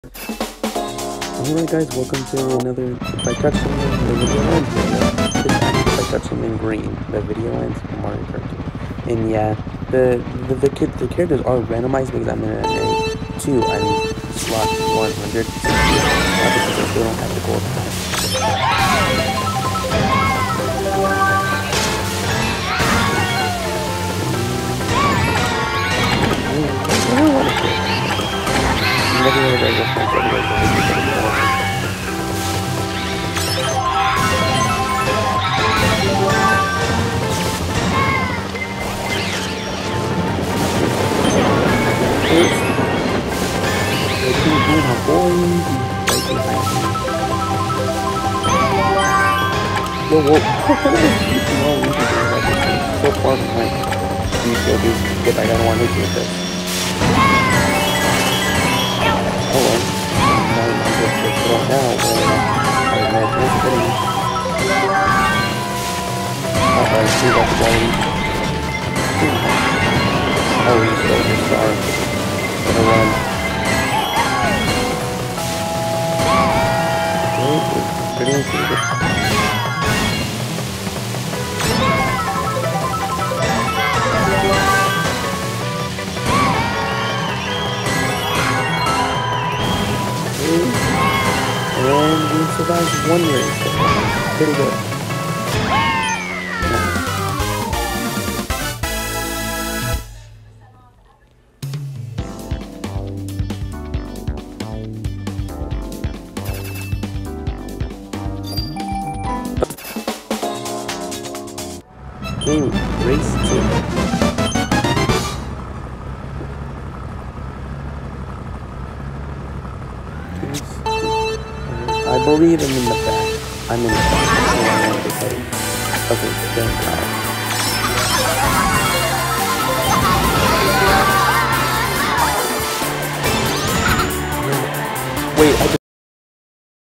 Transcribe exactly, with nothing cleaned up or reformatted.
Alright guys, welcome to another If I Touch Something, the video ends video. This time, If I Touch Something Green, the video ends from Mario Kart Tour. And yeah, the the the, kid, the characters are randomized because I'm in a two, I'm slot one hundred sixty. Obviously, I still don't have the gold pass. I don't want to quit. I'm never really very good friends anyway, so maybe it's gonna be Whoa, whoa. No, we can do it. So far behind. You still do get back. I don't want to do this. Oh well. Now I'm just going to throw it out. I imagine it's pretty. Uh oh, see that quality. Oh, he's so just sorry. Gonna run. Okay, pretty good. And we survived one race. Pretty good. Okay, race two. I believe I'm in the back. I'm in the back. Okay, thank God.